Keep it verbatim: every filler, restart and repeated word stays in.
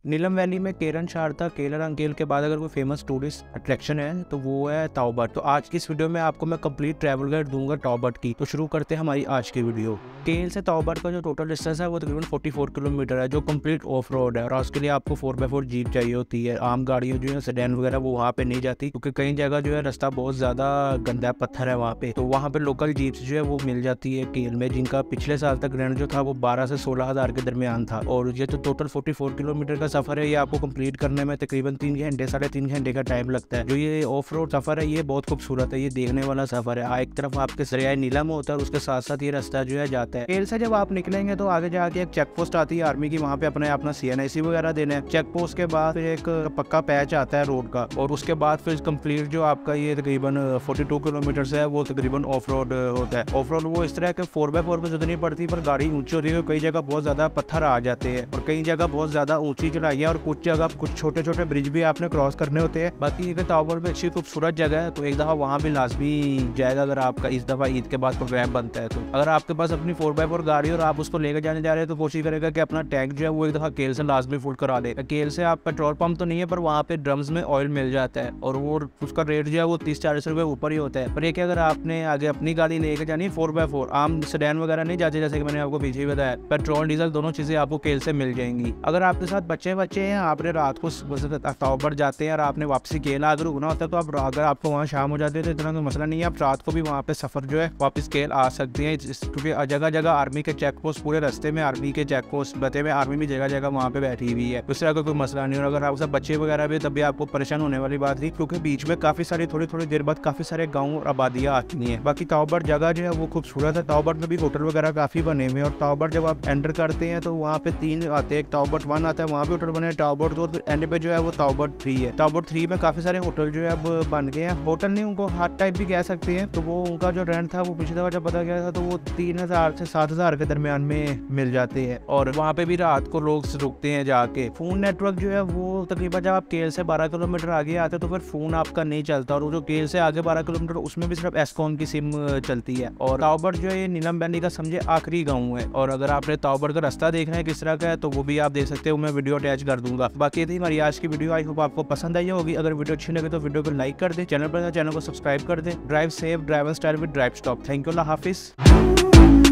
नीलम valley में केरन Sharda Keller अंकेल के बाद अगर कोई फेमस टूरिस्ट अट्रैक्शन है तो वो है ताओ बट। तो आज की इस वीडियो में आपको मैं कंप्लीट ट्रैवल गाइड दूंगा ताओ बट की। तो शुरू करते हैं हमारी आज की वीडियो। केल से ताओ बट का जो टोटल डिस्टेंस है वो तकरीबन चौवालीस किलोमीटर है, जो कंप्लीट ऑफ रोड है और उसके लिए आपको फोर बाई फोर जीप चाहिए होती है। आम गाड़ियाँ जो है सेडान वगैरह वो वहाँ पे नहीं जाती, क्योंकि कई जगह जो है रास्ता बहुत ज्यादा गंदा पत्थर है वहाँ पे। तो वहाँ पे लोकल जीप्स जो है वो मिल जाती है केल में, जिनका पिछले साल तक रेंट जो था वो बारह से सोलह हजार के दरमियान था। और ये जो टोटल चौवालीस किलोमीटर का सफर है ये आपको कंप्लीट करने में तकरीबन तीन घंटे साढ़े तीन घंटे का टाइम लगता है। जो ये ऑफ रोड सफर है ये बहुत खूबसूरत है, ये देखने वाला सफर है। एक तरफ आपके दरिया नीलम होता है और उसके साथ साथ ये रास्ता जो है जाता है। केल से जब आप निकलेंगे तो आगे जाके एक चेक पोस्ट आती है आर्मी की, वहाँ पे अपने अपना सी एन आई सी वगैरह देना है। चेक पोस्ट के बाद फिर एक पक्का पैच आता है रोड का, और उसके बाद फिर कंप्लीट जो आपका ये तकरीबन बयालीस किलोमीटर से है वो तकरीबन ऑफ रोड होता है। ऑफ रोड वो इस तरह के फोर बाई फोर पे जरूरत नहीं पड़ती, पर गाड़ी ऊंची होती है। कई जगह बहुत ज्यादा पत्थर आ जाते हैं और कई जगह बहुत ज्यादा ऊंची चढ़ाई है और कुछ जगह कुछ छोटे छोटे ब्रिज भी आपने क्रॉस करने होते हैं। बाकी ताओ बट में अच्छी खूबसूरत जगह है, तो एक दफा वहाँ भी लाजमी जाएगा अगर आपका इस दफा ईद के बाद प्रोग्राम बनता है। तो अगर आपके पास अपनी फोर बाई फोर गाड़ी और आप उसको लेकर जाने जा रहे हैं तो कोशिश करेगा कि अपना टैंक जो है वो एक दफा केल से लाजमी फुल करा दे। केल से आप पेट्रोल पंप तो नहीं है, पर वहाँ पे ड्रम्स में ऑयल मिल जाता है और वो उसका रेट जो है वो तीस चालीस रुपए ऊपर ही होता है। पर एक अगर आपने आगे अपनी गाड़ी लेकर जानी है फोर बाई फोर, आम सेडान वगैरह नहीं जाते, जैसे कि मैंने आपको पीछे ही बताया, पेट्रोल डीजल दोनों चीजें आपको केल से मिल जाएंगी। अगर आपके साथ बच्चे बच्चे हैं, आपने रात को ताओ बट जाते हैं और आपने वापसी केल आकर रुकना होता है, तो आप अगर आपको वहाँ शाम हो जाती है तो इतना कोई मसला नहीं है, आप रात को भी वहाँ पे सफर जो है वापस केल आ सकते हैं। क्योंकि जगह जगह आर्मी के चेक पोस्ट, पूरे रास्ते में आर्मी के चेक पोस्ट बते हुए, आर्मी भी जगह जगह वहाँ पे बैठी हुई है, उस तरह का कोई मसला नहीं। और अगर आप सब बच्चे वगैरह भी तब भी आपको परेशान होने वाली बात नहीं, क्योंकि बीच में काफी सारी थोड़ी थोड़ी देर बाद काफी सारे गाँव और आबादियाँ आती हैं। बाकी ताओ बट जगह जो है वो खूबसूरत है। ताओ बट में भी होटल वगैरह काफी बने हुए हैं और ताओ बट जब आप एंटर करते हैं तो वहाँ पे तीन आते हैं, ताओ बट वन आता है, वहाँ भी होटल बने, ताओ बट दो, फिर एंड पे जो है वो ताओ बट थ्री है। ताओ बट थ्री में काफी सारे होटल जो है अब बन गए हैं। होटल नहीं, उनको हाट टाइप भी कह सकते हैं। तो वो उनका जो रेंट था वो पिछली दफा जब पता गया था तो वो तीन हजार से सात हजार के दरमियान में मिल जाते हैं। और वहाँ पे भी रात को लोग रुकते हैं जाके। फोन नेटवर्क जो है वो तकरीबन जब आप केल से बारह किलोमीटर आगे आते हैं तो फिर फोन आपका नहीं चलता, और जो केल से आगे बारह किलोमीटर उसमें भी सिर्फ एस्कॉम की सिम चलती है। और ताओ बट जो है ये नीलम वैली का समझे आखिरी गाँव है। और अगर आपने ताओ बट का रास्ता देखना है किस तरह का है तो वो भी आप देख सकते हो, मैं वीडियो अटैच कर दूंगा। बाकी थी हमारी आज की वीडियो, आई होप आपको पसंद आई होगी। अगर वीडियो अच्छी लगे तो वीडियो को लाइक कर दे, चैनल पर चैनल को सब्सक्राइब कर दे। Drive safe, driver style with drive stop. Thank you, अल्लाह हाफिज।